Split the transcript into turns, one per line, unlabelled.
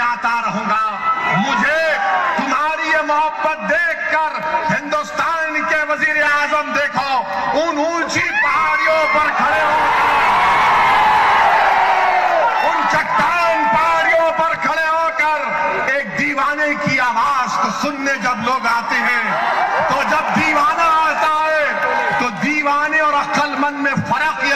गाता रहूंगा। मुझे तुम्हारी ये मोहब्बत देखकर हिंदुस्तान के वजीर आजम देखो उन ऊंची पहाड़ियों पर खड़े होकर, उन चट्टान पहाड़ियों पर खड़े होकर एक दीवाने की आवाज को सुनने जब लोग आते हैं, तो जब दीवाना आता है तो दीवाने और अक्लमंद में फर्क